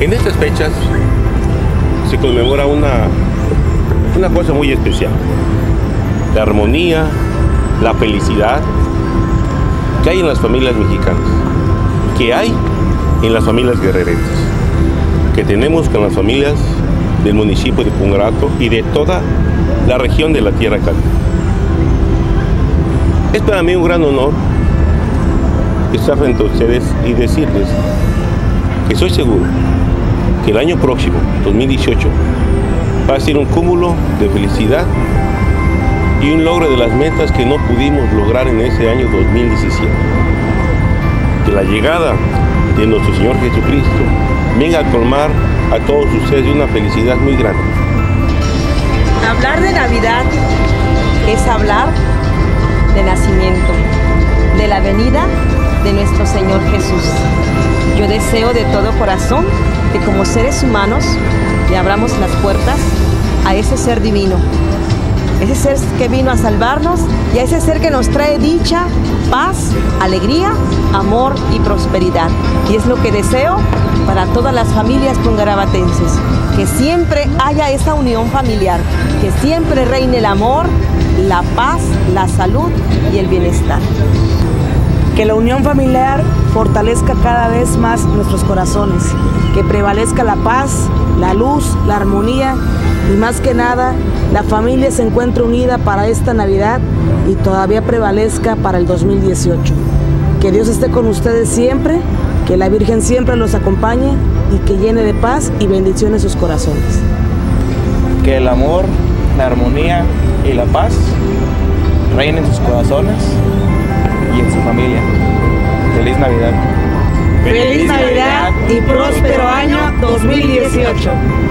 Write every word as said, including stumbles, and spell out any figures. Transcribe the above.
En estas fechas se conmemora una, una cosa muy especial. La armonía, la felicidad que hay en las familias mexicanas, que hay en las familias guerrerenses, que tenemos con las familias del municipio de Pungarato y de toda la región de la Tierra Caliente. Es para mí un gran honor estar frente a ustedes y decirles que soy seguro que el año próximo, dos mil dieciocho, va a ser un cúmulo de felicidad y un logro de las metas que no pudimos lograr en ese año dos mil diecisiete. Que la llegada de nuestro Señor Jesucristo venga a colmar a todos ustedes de una felicidad muy grande. Hablar de Navidad es hablar de nacimiento, de la venida de nuestro Señor Jesús. Yo deseo de todo corazón que como seres humanos le abramos las puertas a ese ser divino, ese ser que vino a salvarnos y a ese ser que nos trae dicha, paz, alegría, amor y prosperidad. Y es lo que deseo para todas las familias pungarabatenses, que siempre haya esa unión familiar, que siempre reine el amor, la paz, la salud y el bienestar. Que la unión familiar fortalezca cada vez más nuestros corazones, que prevalezca la paz, la luz, la armonía y más que nada la familia se encuentre unida para esta Navidad y todavía prevalezca para el dos mil dieciocho. Que Dios esté con ustedes siempre, que la Virgen siempre los acompañe y que llene de paz y bendiciones sus corazones. Que el amor, la armonía y la paz reinen en sus corazones y en su familia. ¡Feliz Navidad! ¡Feliz Navidad y próspero año dos mil dieciocho!